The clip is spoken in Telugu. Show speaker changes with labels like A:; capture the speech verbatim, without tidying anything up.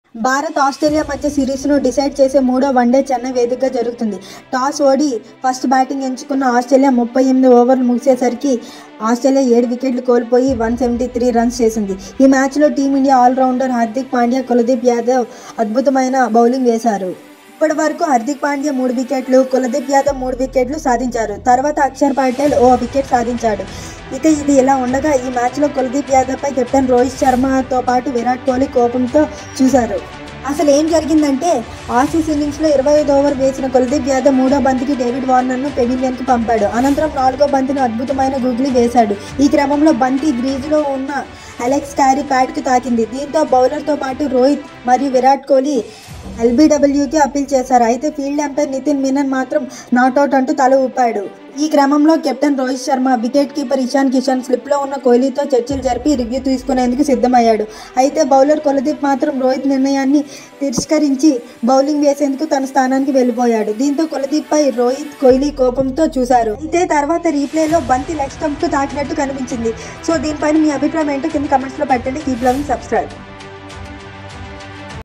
A: భారత్ ఆస్ట్రేలియా మధ్య సిరీస్ను డిసైడ్ చేసే మూడో వన్డే చెన్నై వేదికగా జరుగుతుంది. టాస్ ఓడి ఫస్ట్ బ్యాటింగ్ ఎంచుకున్న ఆస్ట్రేలియా ముప్పై ఎనిమిది ఓవర్లు ముగిసేసరికి ఆస్ట్రేలియా ఏడు వికెట్లు కోల్పోయి వన్ సెవెంటీ త్రీ రన్స్ చేసింది. ఈ మ్యాచ్లో టీమిండియా ఆల్రౌండర్ హార్దిక్ పాండ్యా, కుల్దీప్ యాదవ్ అద్భుతమైన బౌలింగ్ వేశారు. ఇప్పటి వరకు హార్దిక్ పాండ్యా మూడు వికెట్లు, కుల్దీప్ యాదవ్ మూడు వికెట్లు సాధించారు. తర్వాత అక్షర్ పటేల్ ఓ వికెట్ సాధించాడు. ఇక ఇది ఇలా ఉండగా ఈ మ్యాచ్లో కుల్దీప్ యాదవ్పై కెప్టెన్ రోహిత్ శర్మతో పాటు విరాట్ కోహ్లీ కోపంతో చూశారు. అసలు ఏం జరిగిందంటే ఆసీస్ ఇన్నింగ్స్లో ఇరవై ఐదు ఓవర్ వేసిన కుల్దీప్ యాదవ్ మూడో బంతికి డేవిడ్ వార్నర్ను పెవిలియన్కి పంపాడు. అనంతరం నాలుగో బంతిని అద్భుతమైన గూగ్లీ వేశాడు. ఈ క్రమంలో బంతి గ్రీజులో ఉన్న అలెక్స్ క్యారీ ప్యాడ్కి తాకింది. దీంతో బౌలర్తో పాటు రోహిత్ మరియు విరాట్ కోహ్లీ ఎల్బీడబ్ల్యూకి అప్పీల్ చేశారు. అయితే ఫీల్డ్ అంపైర్ నితిన్ మీనన్ మాత్రం నాట్అవుట్ అంటూ తల ఊపాడు. ఈ క్రమంలో captain Rohit Sharma, wicket keeper Ishan Kishan స్లిప్లో ఉన్న కోహ్లీతో చర్చలు జరిపి రివ్యూ తీసుకునేందుకు సిద్ధమయ్యాడు. అయితే బౌలర్ కుల్దీప్ మాత్రం రోహిత్ నిర్ణయాన్ని తిరస్కరించి బౌలింగ్ వేసేందుకు తన స్థానానికి వెళ్ళిపోయాడు. దీంతో కుల్దీప్పై రోహిత్, కోహ్లీ కోపంతో చూశారు. అయితే తర్వాత రీప్లేలో బంతి లెగ్ స్టంప్కు తాకినట్టు కనిపించింది. సో దీనిపైన మీ అభిప్రాయం ఏంటో కింద కమెంట్స్లో పెట్టండి. Keep loving, subscribe.